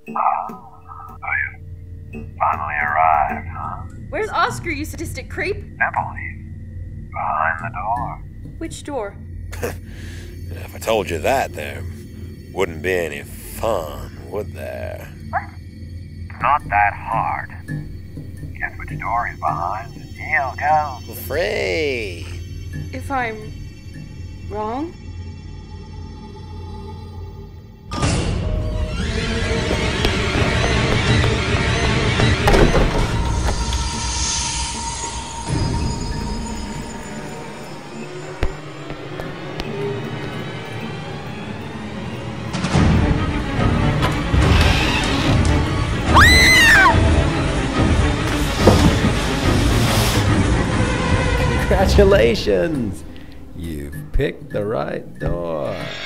Oh, you finally arrived, huh? Where's Oscar, you sadistic creep? Simple, he's behind the door. Which door? If I told you that, there wouldn't be any fun, would there? It's not that hard. Guess which door he's behind, and he'll go. Afraid. If I'm wrong? Congratulations! You've picked the right door.